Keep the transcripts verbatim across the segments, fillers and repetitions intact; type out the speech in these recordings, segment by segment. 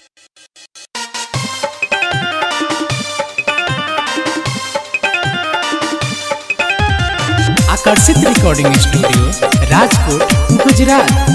आकर्षित recording studio Rajkot Gujarat.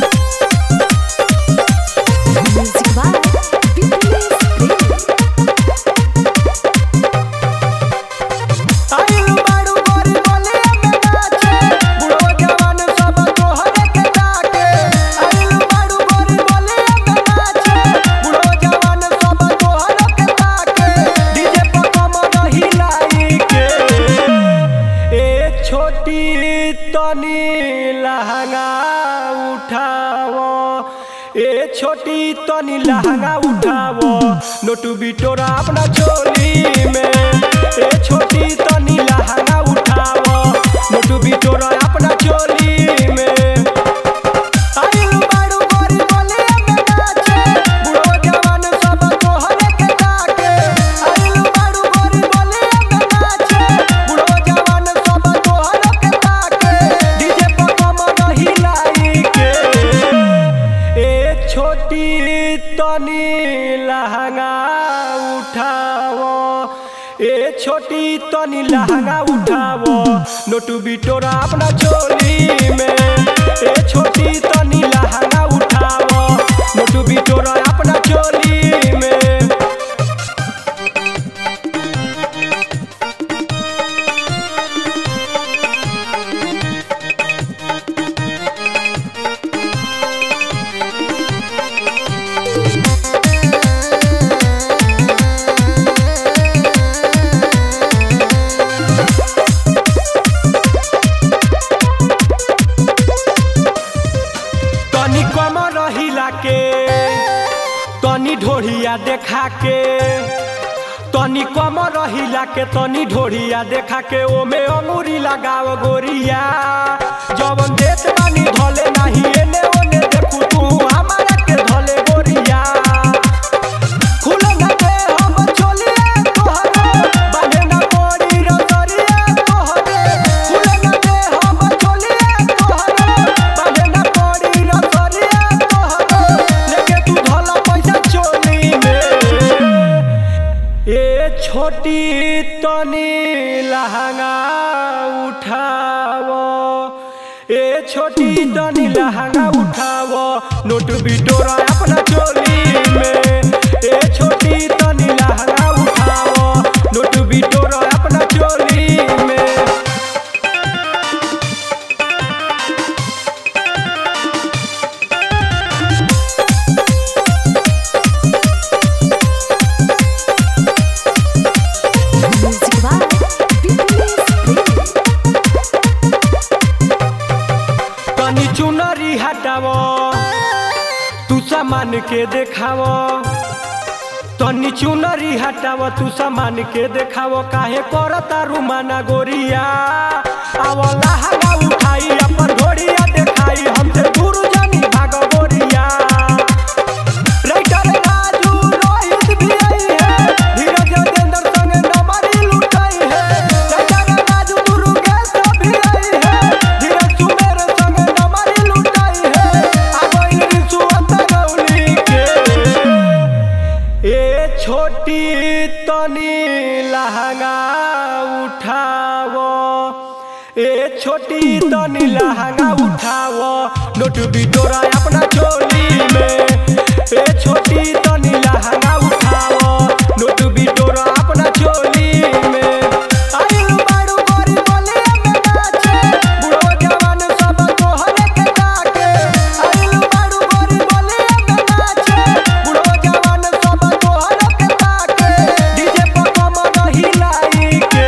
ए छोटी तनी लहंगा उठावो नोटू बिटोरा अपना चोली में। ए छोटी तनी लहंगा उठावो नोटू बिटोरा अपना चोली में। ए छोटी तनी लहंगा उठावो नोटू बिटोरा अपना चोली में। ए छोटी तनी लहंगा उठावो नोटू बिटोरा अपना चोली में। तनी ढोढ़िया देखा के तनी कम रहिला के तनी ढोढ़िया देखा के ओमे अंगूरी लगाव गोरिया। जवन देत बानी धले नहीं एने ओने देखू तू हमारा के धले गोरिया। खुले ना दे हम चोलिए तोहरे बांधे ना मोरी रसरिया तोहरे। खुले ना दे हम चोलिए तोहरे बांधे ना मोरी रसरिया तोहरे। लेके तू धला पैसा चोली में। ए छोटी तनी लहंगा उठावो ए छोटी तनी लहंगा उठावो नोट बिटोरा अपना चोली में। ए छोटी तनी लहंगा उठावो नोट बिटोरा अपना चोली में। चुनरी हटावो तू सामान के देखावो तनी चुनरी हटावो तू सामान के देखावो। काहे करता रुमाना गोरिया। आवो लहंगा उठाई अपन घोड़िया देखाई हमसे दूर जानी भागो गोरिया। राइटर राजू रोहित भी आई है धीरज देंदर संग नंबरी लुटाई है। राइटर राजू दुर्गेश भी आई है धीरज सुमेर संग नंबरी लुटाई है। आगो रिसु अंतरौली के। ए छोटी तनी लहंगा उठावो ए छोटी तनी लहंगा उठावो नोट बिटोरा अपना चोली में। ए छोटी तनी लहंगा उठावो नोट बिटोरा अपना चोली में। आइलू बाड़ू गोरी बोलिया में नाचे बुढ़ो जवान सब तोहरे के डाके। आइलू बाड़ू गोरी बोलिया में नाचे बुढ़ो जवान सब तोहरे के डाके। डीजे पर कमर हिलाई के।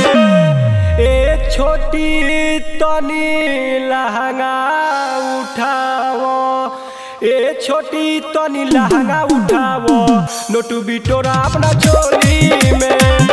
ए छोटी तनी लहंगा उठावो ए छोटी तनी लहंगा उठावो नोटू बिटोरा अपना चोली में।